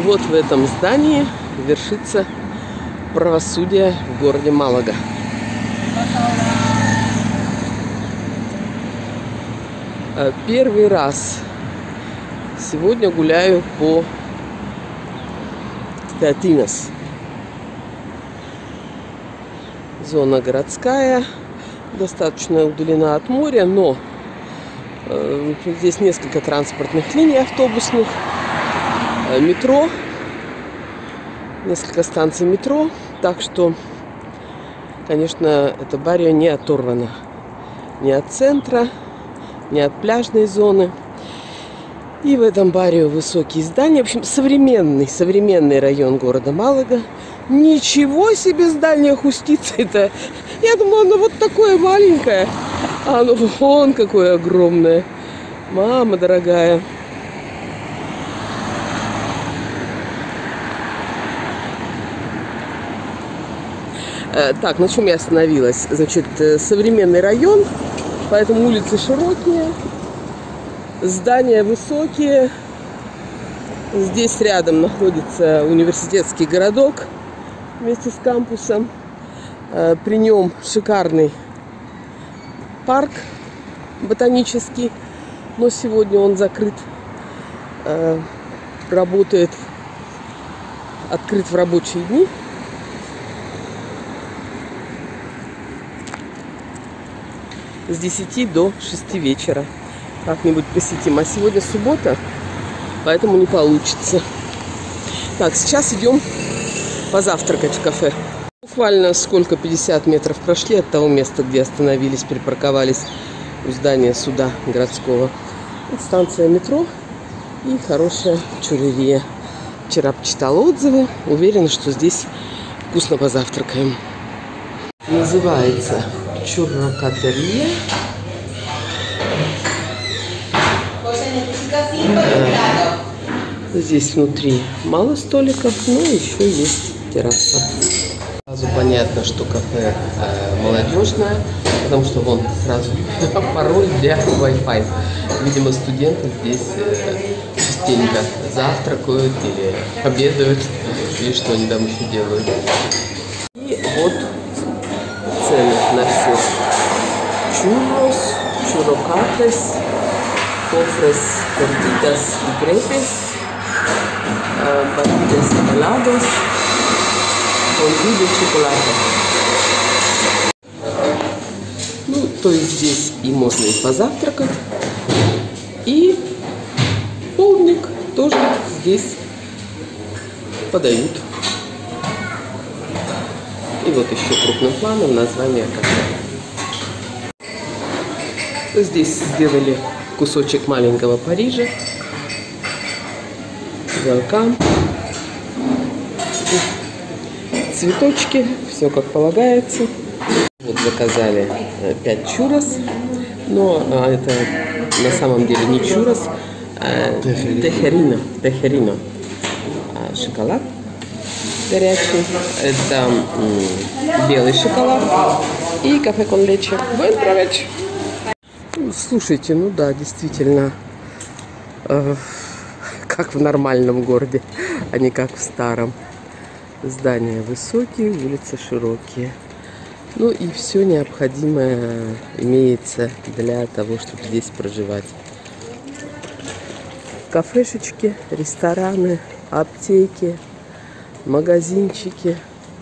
Вот в этом здании вершится правосудие в городе Малага. Первый раз сегодня гуляю по Пятинас. Зона городская, достаточно удалена от моря, но здесь несколько транспортных линий автобусных, метро, несколько станций метро, так что, конечно, это баррио не оторвано ни от центра, ни от пляжной зоны. И в этом баррио высокие здания. В общем, современный район города Малага. Ничего себе здание Хустицы-то! Я думала, оно вот такое маленькое. А оно вон какое огромное. Мама дорогая. Так, на чем я остановилась? Значит, современный район, поэтому улицы широкие, здания высокие. Здесь рядом находится университетский городок вместе с кампусом. При нем шикарный парк ботанический, но сегодня он закрыт, работает, открыт в рабочие дни. С 10 до 6 вечера. Как-нибудь посетим. А сегодня суббота, поэтому не получится. Так, сейчас идем позавтракать в кафе. Буквально сколько, 50 метров прошли от того места, где остановились, припарковались у здания суда городского. Вот станция метро и хорошая чурерия. Вчера почитала отзывы. Уверена, что здесь вкусно позавтракаем. Называется чуррокатерия. Здесь внутри мало столиков, но еще есть терраса. Сразу понятно, что кафе молодежное, потому что вон сразу пароль для Wi-Fi. Видимо, студенты здесь частенько завтракают или обедают, или что они там еще делают. И вот цены на все. Churros, churrocates, cofres, tortitas y crepes, batidos helados, fondue de chocolate. Ну, то есть здесь и можно и позавтракать, и полдник тоже здесь подают. И вот еще крупным планом название кафе. Здесь сделали кусочек маленького Парижа. Welcome. Цветочки, все как полагается. Вот заказали 5 чуррос, но это на самом деле не чуррос, а техерино. Шоколад горячий. Это белый шоколад и кафе кон лече. Buen provecho. Слушайте, ну да, действительно, как в нормальном городе, а не как в старом. Здания высокие, улицы широкие. Ну и все необходимое имеется для того, чтобы здесь проживать. Кафешечки, рестораны, аптеки, магазинчики.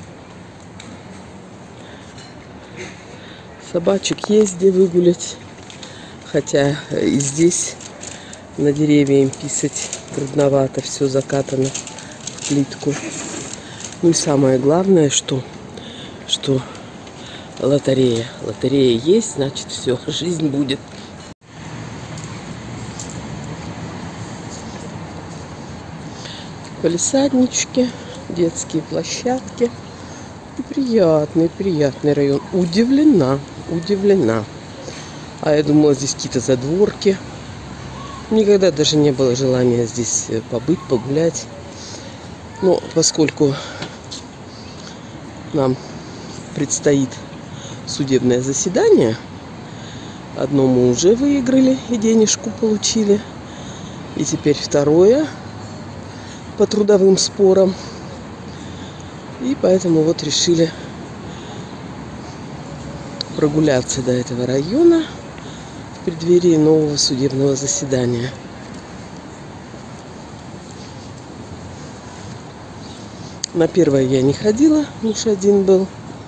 Собачек есть где выгулять. Хотя и здесь на деревья им писать трудновато. Все закатано в плитку. Ну и самое главное, что лотерея. Лотерея есть, значит все, жизнь будет. Палисаднички, детские площадки. Приятный район. Удивлена. А я думала, здесь какие-то задворки. Никогда даже не было желания здесь побыть, погулять. Но поскольку нам предстоит судебное заседание, одно мы уже выиграли и денежку получили. И теперь второе по трудовым спорам. И поэтому вот решили прогуляться до этого района в преддверии нового судебного заседания. На первое я не ходила, муж один был.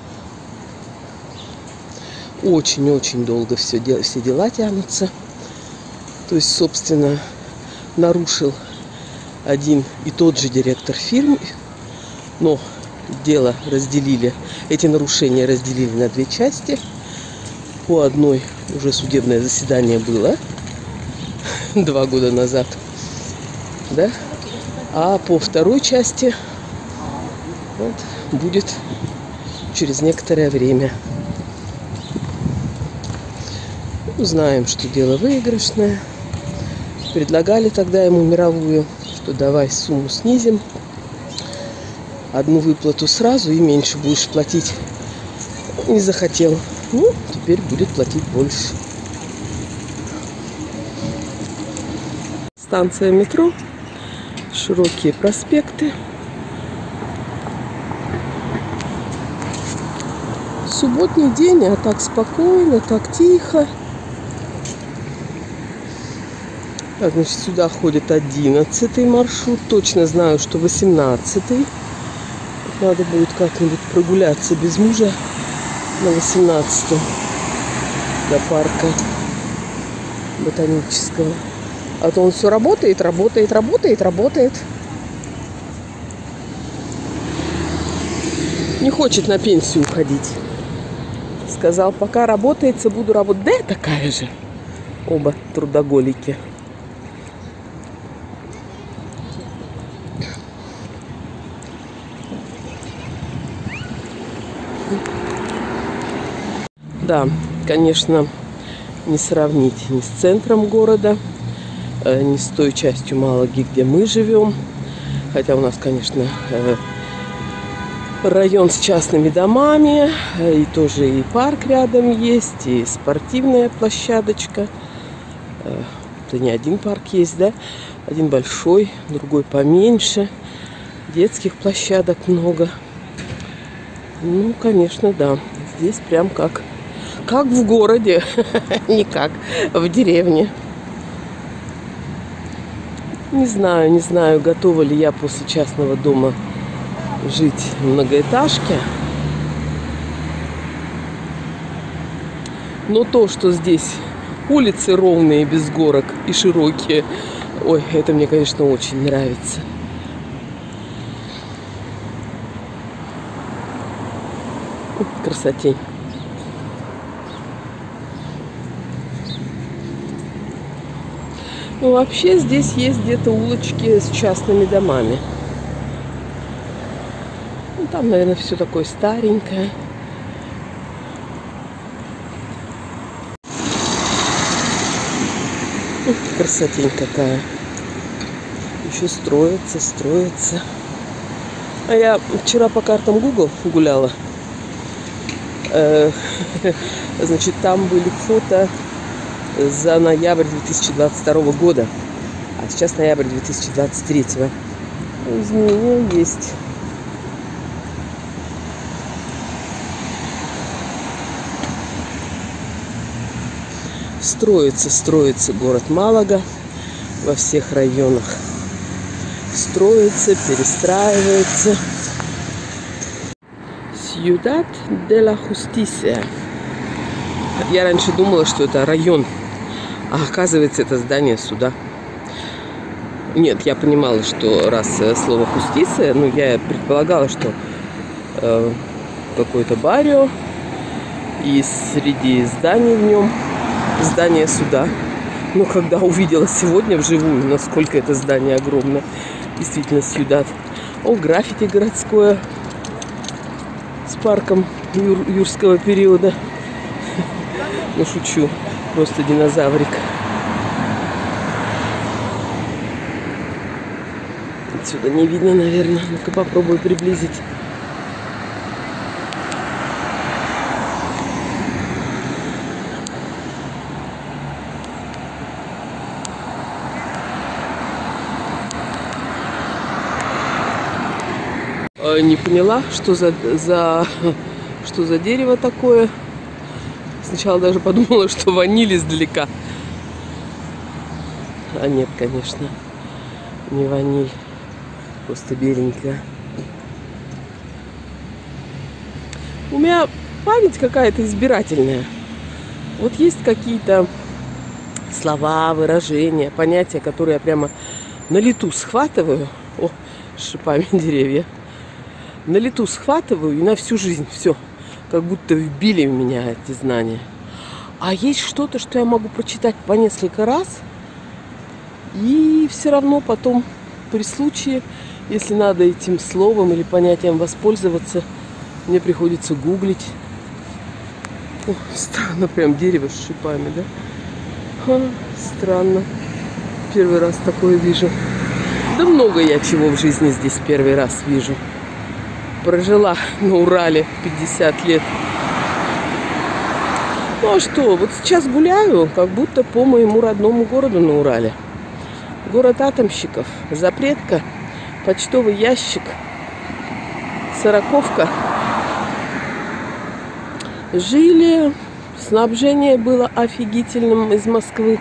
Очень-очень долго все дела тянутся. То есть, собственно, нарушил один и тот же директор фирмы, но дело разделили, эти нарушения разделили на две части. По одной уже судебное заседание было 2 года назад, да? А по второй части вот, будет через некоторое время. Узнаем, что дело выигрышное. Предлагали тогда ему мировую, что давай сумму снизим. Одну выплату сразу и меньше будешь платить. Не захотел. Ну, теперь будет платить больше. Станция метро. Широкие проспекты. Субботний день, а так спокойно, так тихо. Так, значит, сюда ходит 11-й маршрут. Точно знаю, что 18-й. Надо будет как-нибудь прогуляться без мужа на 18-м до парка ботанического. А то он все работает. Не хочет на пенсию уходить. Сказал, пока работается, буду работать. Да, я такая же. Оба трудоголики. Да, конечно, не сравнить ни с центром города, ни с той частью Малаги, где мы живем. Хотя у нас, конечно, район с частными домами, и тоже и парк рядом есть, и спортивная площадочка. Это не один парк есть, да? Один большой, другой поменьше. Детских площадок много. Ну, конечно, да. Здесь прям как в городе, не как в деревне. Не знаю, готова ли я после частного дома жить в многоэтажке. Но то, что здесь улицы ровные, без горок и широкие, ой, это мне, конечно, очень нравится. Красотень. Ну, вообще здесь есть где-то улочки с частными домами. Ну, там, наверное, все такое старенькое. Красотень какая. Еще строится. А я вчера по картам Google гуляла. Значит, там были фото за ноябрь 2022 года, а сейчас ноябрь 2023. Изменения есть. Строится город Малага во всех районах. Строится, перестраивается. Ciudad de la Justicia. Я раньше думала, что это район, а оказывается, это здание суда. Нет, я понимала, что раз слово «хустиция», ну, я предполагала, что какое-то баррио, и среди зданий в нем здание суда. Но когда увидела сегодня вживую, насколько это здание огромное, действительно, Сьюдад. О, граффити городское с парком юрского периода. Ну, шучу. Просто динозаврик. Отсюда не видно, наверное. Ну-ка попробую приблизить. Не поняла, что за дерево такое. Сначала даже подумала, что ваниль издалека. А нет, конечно, не ваниль. Просто беленькая. У меня память какая-то избирательная. Вот есть какие-то слова, выражения, понятия, которые я прямо на лету схватываю. О, с шипами деревья. На лету схватываю и на всю жизнь все. Как будто вбили в меня эти знания. А есть что-то, что я могу прочитать по несколько раз. И все равно потом при случае, если надо этим словом или понятием воспользоваться, мне приходится гуглить. О, странно, прям дерево с шипами, да? Странно. Первый раз такое вижу. Да много я чего в жизни здесь первый раз вижу. Прожила на Урале 50 лет. Ну а что, вот сейчас гуляю, как будто по моему родному городу на Урале. Город атомщиков, запретка, почтовый ящик, Сороковка. Жили, снабжение было офигительным из Москвы.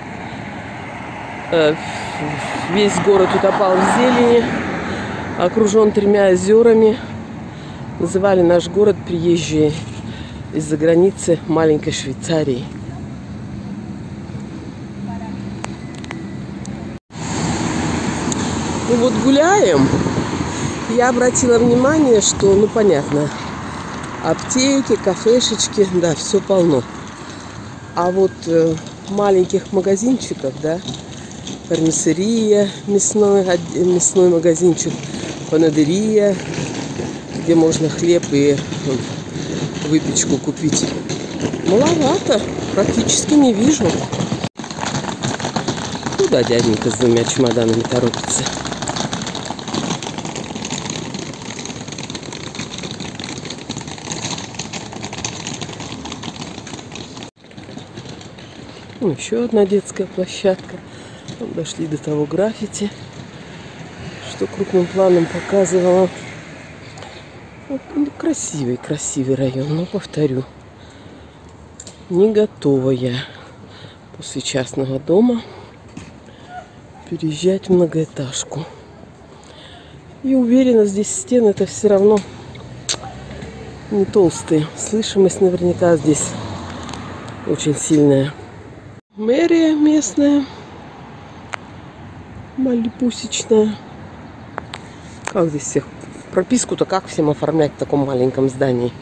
Весь город утопал в зелени, окружен 3 озерами. Называли наш город приезжие из-за границы маленькой Швейцарии. Ну вот гуляем. Я обратила внимание, что, ну понятно, аптеки, кафешечки, да, все полно. А вот маленьких магазинчиков, да, карнисерия, мясной магазинчик, панадерия, где можно хлеб и выпечку купить. Маловато, практически не вижу. Куда дяденька с 2 чемоданами торопится? Еще одна детская площадка. Там дошли до того граффити, что крупным планом показывала. Вот, красивый район, но повторю, не готова я после частного дома переезжать в многоэтажку. И уверена, здесь стены-то все равно не толстые. Слышимость наверняка здесь очень сильная. Мэрия местная, малипусечная. Как здесь всех? Прописку-то как всем оформлять в таком маленьком здании?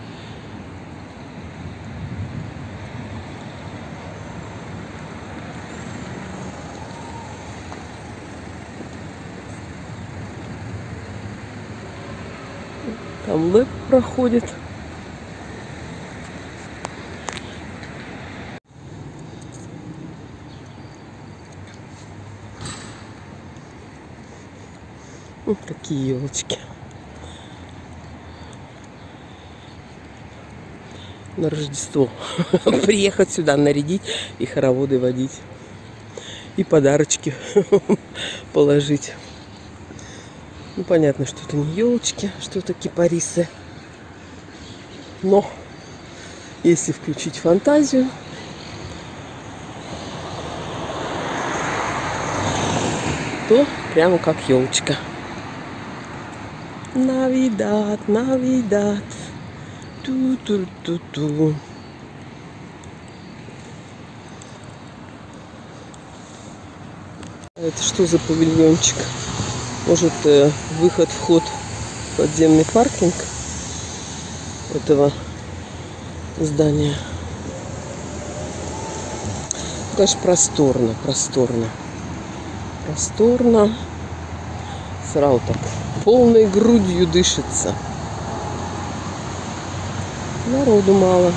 Там лэп проходит. Вот такие елочки. На Рождество. Приехать сюда, нарядить и хороводы водить. И подарочки положить. Ну, понятно, что это не елочки, что это кипарисы. Но если включить фантазию, то прямо как елочка. Навидад, навидад. Ту-ту-ту-ту. Это что за павильончик? Может, выход, вход в подземный паркинг этого здания? Конечно, просторно, просторно. Просторно. Сразу так полной грудью дышится. Народу мало.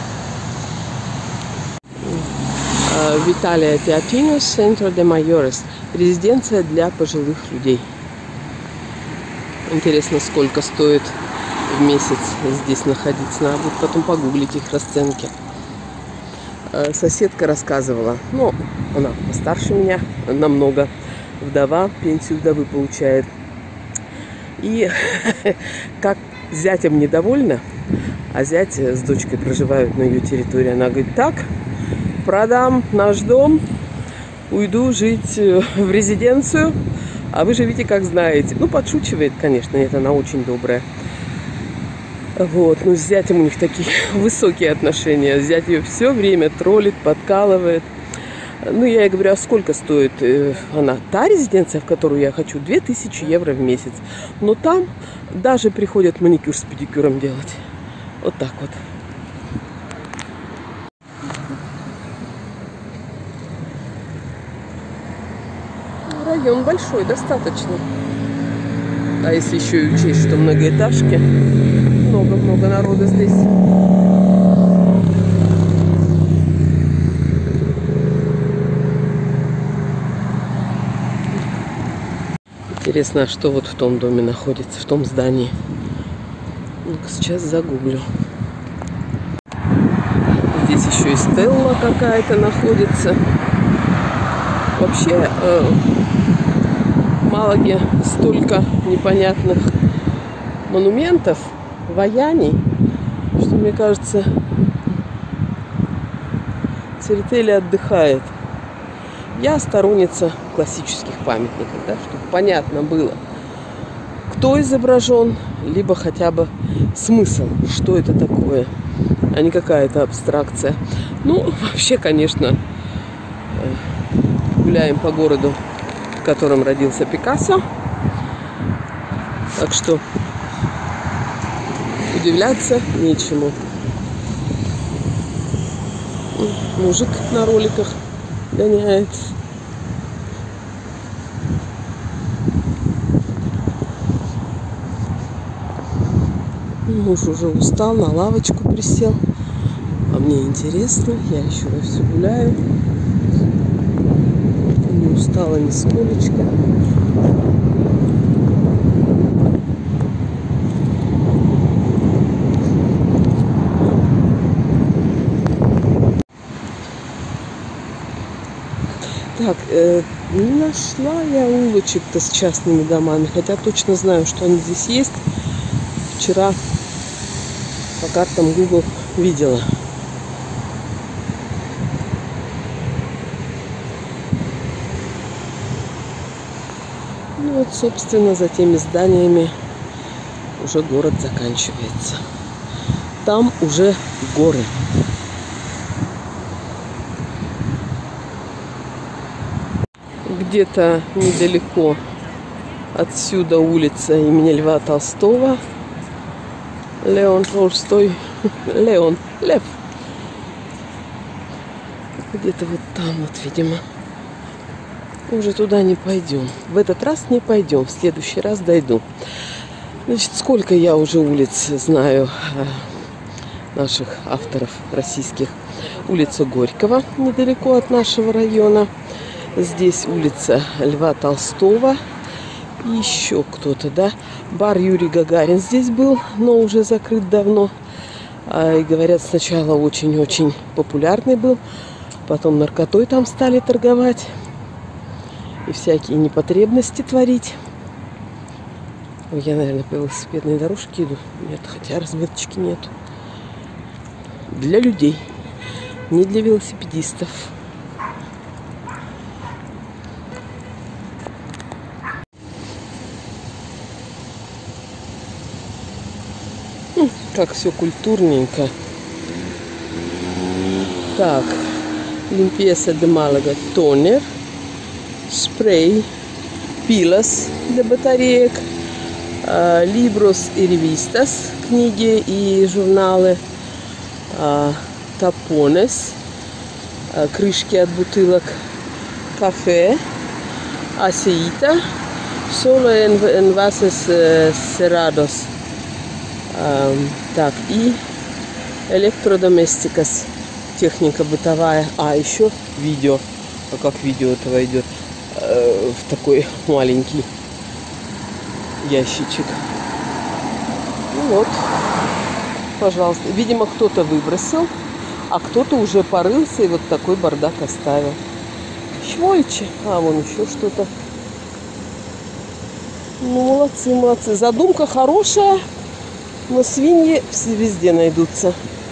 Виталия Театинус, Centro de Mayores. Резиденция для пожилых людей. Интересно, сколько стоит в месяц здесь находиться. Надо будет потом погуглить их расценки. Соседка рассказывала. Ну, она постарше меня намного. Вдова, пенсию вдовы получает. И как зятем недовольна, а зять с дочкой проживают на ее территории. Она говорит: так, продам наш дом, уйду жить в резиденцию, а вы живите как знаете. Ну, подшучивает, конечно, нет, она очень добрая. Вот, ну, с зятем у них такие высокие отношения. Зять ее все время троллит, подкалывает. Ну, я ей говорю: а сколько стоит она? Та резиденция, в которую я хочу, 2000 евро в месяц. Но там даже приходят маникюр с педикюром делать. Вот так вот. Район большой, достаточно. А если еще и учесть, что многоэтажки, много-много народа здесь. Интересно, что вот в том доме находится, в том здании. Ну-ка, сейчас загуглю. Здесь еще и стелла какая-то находится. Вообще, в Малаге столько непонятных монументов, ваяний, что, мне кажется, Церетели отдыхает. Я сторонница классических памятников, да, чтобы понятно было, кто изображен, либо хотя бы смысл, что это такое, а не какая-то абстракция. Ну, вообще, конечно, гуляем по городу, в котором родился Пикассо. Так что удивляться нечему. Мужик на роликах гоняет. Муж уже устал, на лавочку присел. А мне интересно, я еще вовсю гуляю. Не устала нисколечко. Так, не нашла я улочек-то с частными домами, хотя точно знаю, что они здесь есть. Вчера по картам Google видела. Ну вот, собственно, за теми зданиями уже город заканчивается. Там уже горы. Где-то недалеко отсюда улица имени Льва Толстого. Леон Толстой. Лев. Где-то вот там вот, видимо. Уже туда не пойдем. В этот раз не пойдем. В следующий раз дойду. Значит, сколько я уже улиц знаю наших авторов российских. Улица Горького, недалеко от нашего района. Здесь улица Льва Толстого. И еще кто-то, да? Бар Юрий Гагарин здесь был, но уже закрыт давно. И говорят, сначала очень-очень популярный был. Потом наркотой там стали торговать. И всякие непотребности творить. Ой, я, наверное, по велосипедной дорожке иду. Нет, хотя разметочки нет. Для людей, не для велосипедистов. Как все культурненько. Так, Limpieza de Málaga тонер, спрей, пилос для батареек, libros и revistas, книги и журналы, tapones, крышки от бутылок, кафе, aceite, solo en envases cerrados. Так, и электродоместикас, техника бытовая. А еще видео. А как видео этого идет? В такой маленький ящичек. Ну вот, пожалуйста. Видимо, кто-то выбросил, а кто-то уже порылся и вот такой бардак оставил. Швольче. А, вон еще что-то. Ну, молодцы, молодцы. Задумка хорошая, но свиньи везде найдутся.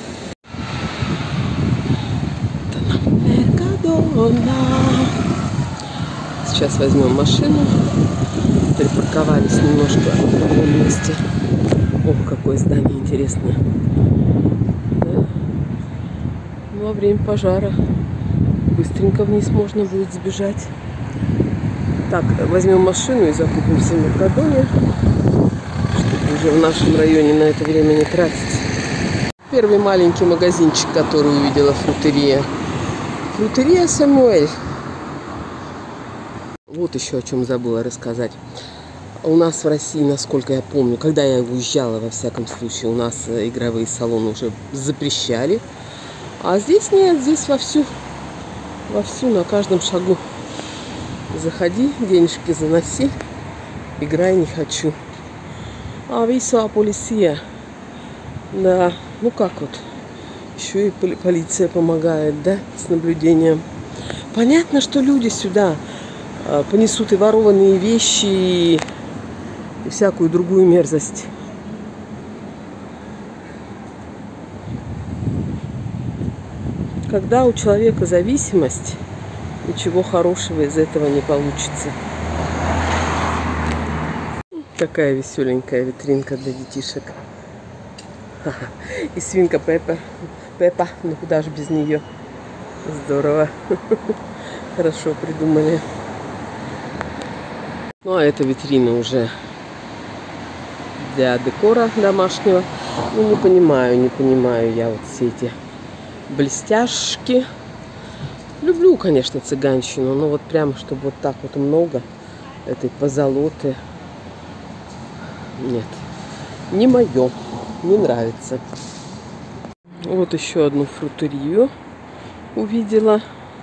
Сейчас возьмем машину. Припарковались немножко в другом месте. Ох, какое здание интересное. Да. Во время пожара быстренько вниз можно будет сбежать. Так, возьмем машину и закупимся в Меркадоне, чтобы уже в нашем районе на это время не тратить. Первый маленький магазинчик, который увидела, фрутерия. Фрутерия Самуэль. Вот еще о чем забыла рассказать. У нас в России, насколько я помню, когда я уезжала, во всяком случае, у нас игровые салоны уже запрещали. А здесь нет, здесь вовсю на каждом шагу. Заходи, денежки заноси, играй не хочу. А висла полиция. Да, ну как вот. Еще и полиция помогает, да, с наблюдением. Понятно, что люди сюда понесут и ворованные вещи, и всякую другую мерзость. Когда у человека зависимость, ничего хорошего из этого не получится. Какая веселенькая витринка для детишек. И свинка Пеппа. Пеппа, ну куда же без нее? Здорово. Хорошо придумали. Ну а эта витрина уже для декора домашнего. Ну не понимаю я вот все эти блестяшки. Люблю, конечно, цыганщину, но вот прямо, чтобы вот так вот много этой позолоты. Нет, не мое, не нравится. Вот еще одну фрутерию увидела.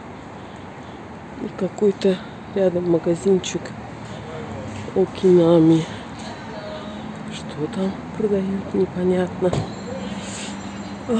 И какой-то рядом магазинчик Окинами. Что там продают, непонятно. Ой.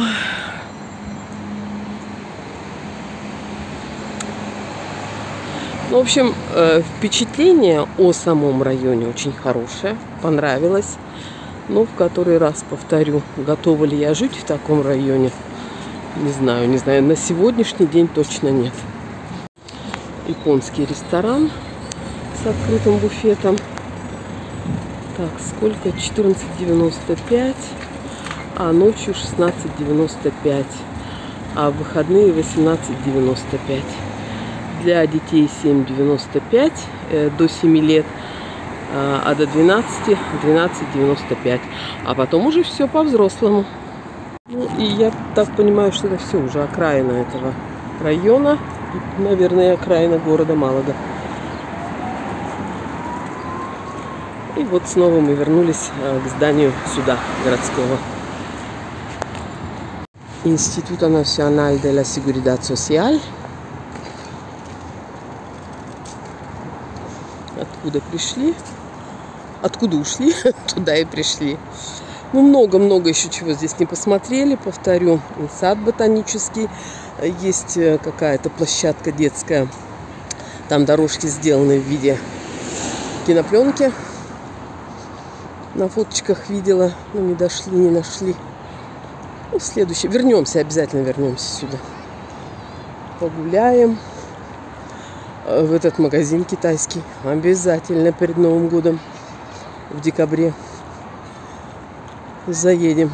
Ну, в общем, впечатление о самом районе очень хорошее, понравилось. Но в который раз повторю, готова ли я жить в таком районе, не знаю. На сегодняшний день точно нет. Японский ресторан с открытым буфетом. Так, сколько? 14,95, а ночью 16,95, а в выходные 18,95. Для детей 7,95 до 7 лет, а до 12 12,95. А потом уже все по-взрослому. Ну, и я так понимаю, что это все уже окраина этого района. И, наверное, окраина города Малага. И вот снова мы вернулись к зданию суда городского. Института Националь де ла Seguridad Social. Откуда пришли, откуда ушли, туда и пришли. Ну, много-много еще чего здесь не посмотрели. Повторю, сад ботанический. Есть какая-то площадка детская. Там дорожки сделаны в виде кинопленки. На фоточках видела, но не дошли, не нашли. Ну, в следующий. Вернемся, обязательно вернемся сюда. Погуляем. В этот магазин китайский. Обязательно перед Новым годом. В декабре. Заедем.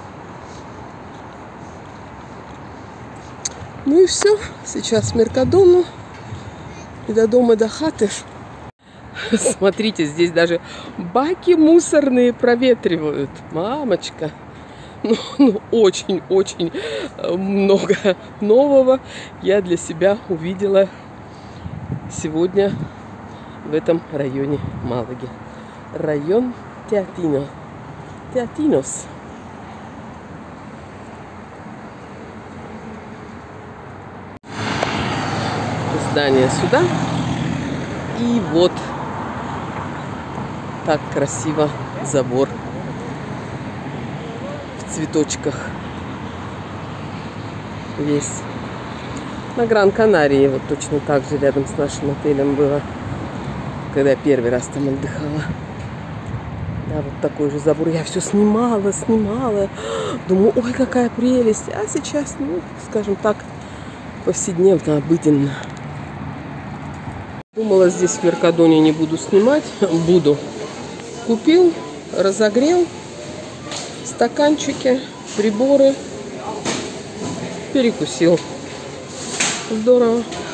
Ну и все. Сейчас в Меркадону. И до дома, до хаты. Смотрите, здесь даже баки мусорные проветривают. Мамочка. Ну, очень-очень много нового я для себя увидела сегодня в этом районе Малаги. Район Театинос. Здание сюда. И вот так красиво забор в цветочках весь. На Гран-Канарии вот точно так же рядом с нашим отелем было, когда я первый раз там отдыхала. Да, вот такой же забор. Я все снимала. Думаю, ой, какая прелесть. А сейчас, ну, скажем так, повседневно, обыденно. Думала, здесь в Меркадоне не буду снимать. Буду. Купил, разогрел. Стаканчики, приборы. Перекусил. Здорово.